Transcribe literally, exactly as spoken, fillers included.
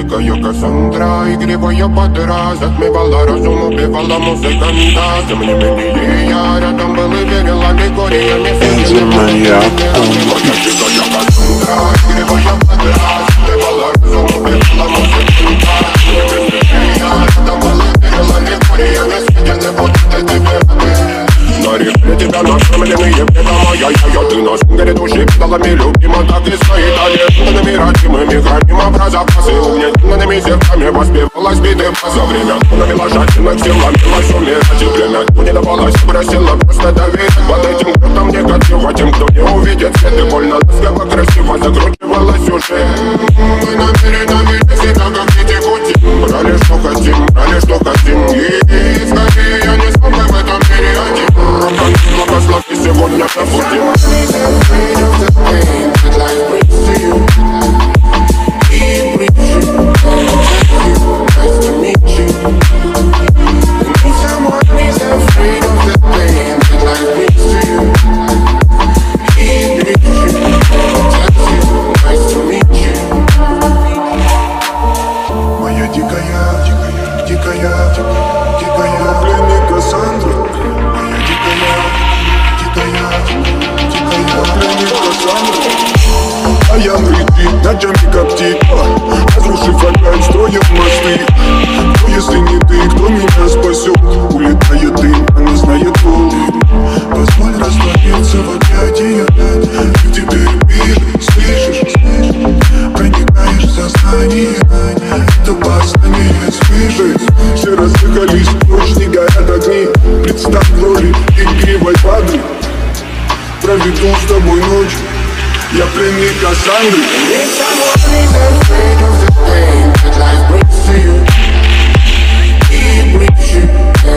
дикая Кассандра, игривая подра, затмевала разум, убивала музыка мира. Тем не менее я рядом был и верил аллегориями. Моя дикая Кассандра, игривая подра, затмевала разум, убивала музыка мира. Тем не менее я рядом был и верил аллегориями. Съедены будут эти миры. На репле тебя накормленные бедома. Я-я-я, ты на сунгере души педалами любима. Так и стоит аллергенными родимыми. Храним образопасы угнетенными сердцами. Воспевалась биты за время навела жадных сил, ломилась умирать. И время не давалось, просила просто доверить. Под этим кто-то негатива, тем, кто не увидит свет. И больно ласково, красиво закручивалась сюжет. Мы намерены видеть себя, как дети кути. Брали, что хотим, брали, что хотим. И скорее я не смог в этом мире один. Благослови сегодня забудем. Моя дикая, дикая, дикая, дикая пленник Кассандра. Моя дикая, дикая, дикая пленник Кассандра. А я летит, ночами коптит, разрушив опять, строим мосты. Но если не ты, кто меня спасет? Улетает дым, она знает пол. Позволь раствориться в объятиях. Ты теперь мир, слышишь? Проникаешь в сознание. Это познание слышит. Все разъехались, ночь не горят огни. Представь в роли игривой воды. Проведу с тобой ночь. Я пленник Кассандры. Life brings to you. He brings you.